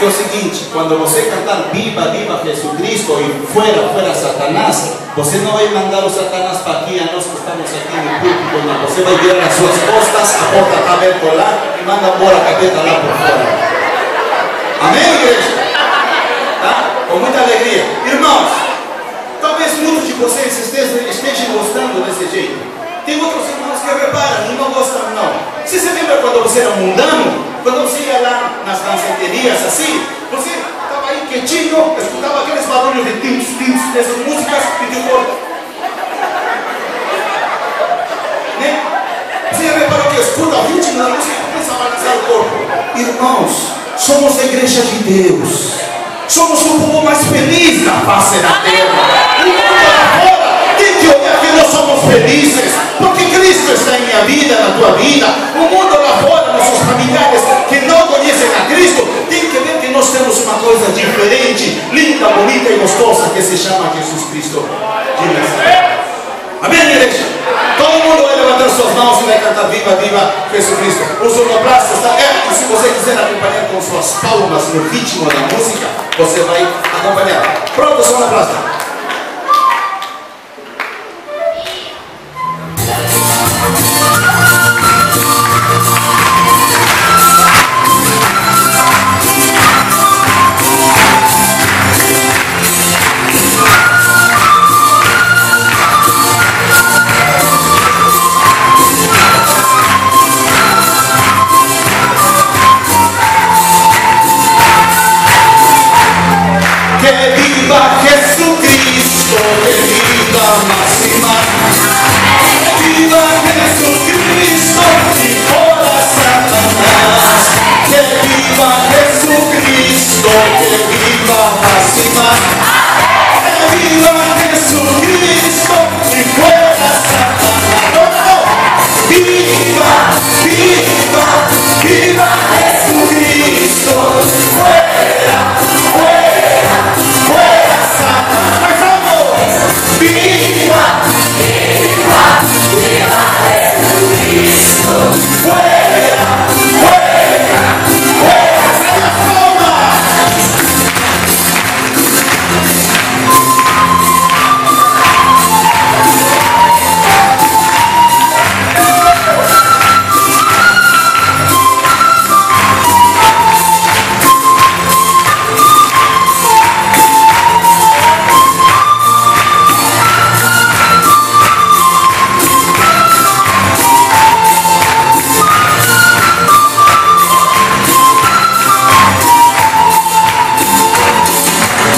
o seguinte, quando você cantar viva, viva Jesucristo e fuera, fuera Satanás, você não vai mandar o Satanás para aqui, a nós que estamos aqui no púlpito, não. Você vai virar as suas costas, a porta está aberta lá e manda embora a capeta lá por fora. Amém, igreja? Tá? Com muita alegria. Irmãos, talvez muitos de vocês estejam gostando desse jeito. Tem outros irmãos que reparam e não gostam, não. Você se lembra quando você era mundano? Quando você ia lá nas danceterias assim, você estava aí quietinho, escutava aqueles barulhos de tins, dessas músicas e de corpo. Né? Você reparou que escuta o ritmo da música e começa a balançar o corpo. Irmãos, somos a igreja de Deus. Somos o povo mais feliz da face da terra. O mundo lá fora tem que olhar que nós somos felizes, porque Cristo está em minha vida, na tua vida. O mundo lá fora, nossos familiares que não conhecem a Cristo, tem que ver que nós temos uma coisa diferente, linda, bonita e gostosa, que se chama Jesus Cristo de Nazaré. Amém, igreja? Todo mundo vai levantar suas mãos e vai cantar viva, viva Jesus Cristo. O sonoplasta está e se você quiser acompanhar com suas palmas no ritmo da música, você vai acompanhar. Pronto, sonoplasta.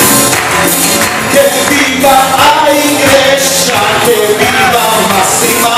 A igreja que viva máxima.